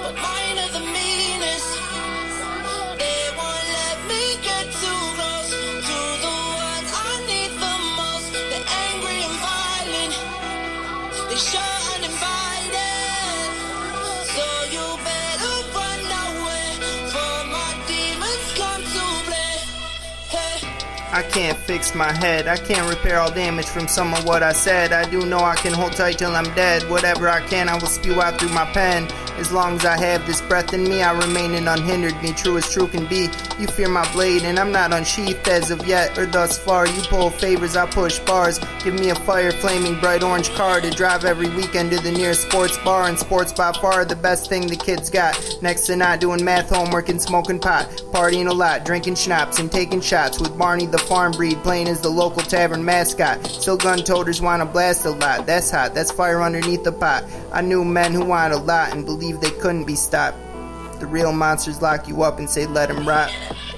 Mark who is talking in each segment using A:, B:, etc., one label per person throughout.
A: but mine are the meanest. They won't let me get too close to the ones I need the most. They're angry and violent, they show uninvited. So you better run away, for my demons come to play. Hey.
B: I can't fix my head, I can't repair all damage from some of what I said. I do know I can hold tight till I'm dead. Whatever I can, I will spew out through my pen. As long as I have this breath in me, I remain and unhindered, me true as true can be. You fear my blade and I'm not unsheathed as of yet, or thus far. You pull favors, I push bars. Give me a fire flaming bright orange car to drive every weekend to the nearest sports bar. And sports by far the best thing the kids got, next to not doing math homework and smoking pot. Partying a lot, drinking schnapps and taking shots with Barney the farm breed, playing as the local tavern mascot. Still gun toters wanna blast a lot, that's hot, that's fire underneath the pot. I knew men who wanted a lot and believed they couldn't be stopped. The real monsters lock you up and say let them rot.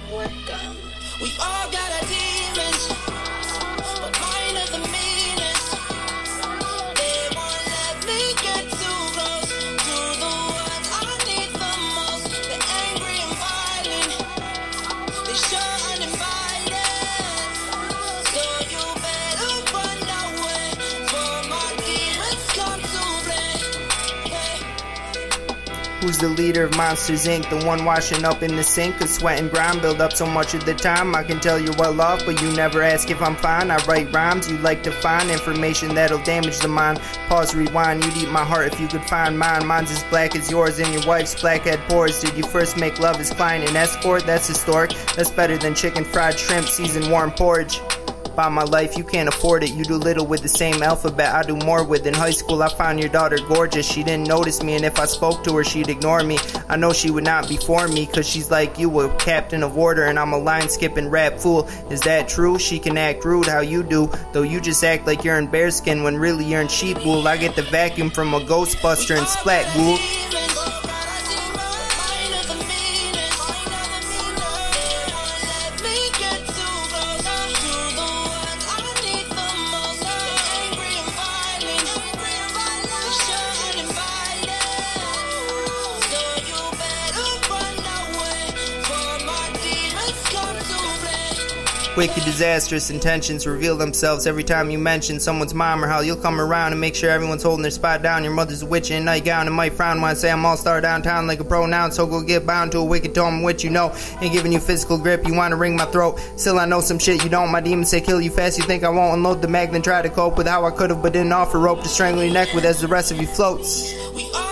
A: We've all got our demons, but mine are the meanest. They won't let me get too close to the ones I need the most. They're angry and violent, they show uninvited. So you better run away, for my demons come to play. Hey.
B: Who's the leader of Monsters Inc? The one washing up in the sink? Cause sweat and grime build up so much of the time. I can tell you're well off, but you never ask if I'm fine. I write rhymes, you like to find information that'll damage the mind. Pause, rewind, you'd eat my heart if you could find mine. Mine's as black as yours and your wife's blackhead pores. Did you first make love as Klein and Escort? That's historic, that's better than chicken fried shrimp, seasoned warm porridge. By my life, you can't afford it. You do little with the same alphabet I do more with. In high school, I found your daughter gorgeous. She didn't notice me, and if I spoke to her, she'd ignore me. I know she would not be for me, cause she's like you, a captain of order, and I'm a line-skipping rap fool. Is that true? She can act rude how you do, though you just act like you're in bearskin when really you're in sheep wool. I get the vacuum from a Ghostbuster and splat ghoul. Wicked, disastrous intentions reveal themselves every time you mention someone's mom or how you'll come around and make sure everyone's holding their spot down. Your mother's a witch in a nightgown and might frown when I say I'm all-star downtown like a pronoun. So go get bound to a wicked tome which you know ain't giving you physical grip. You want to wring my throat, still I know some shit you don't. My demons say kill you fast, you think I won't unload the mag, then try to cope with how I could've but didn't offer rope to strangle your neck with as the rest of you floats.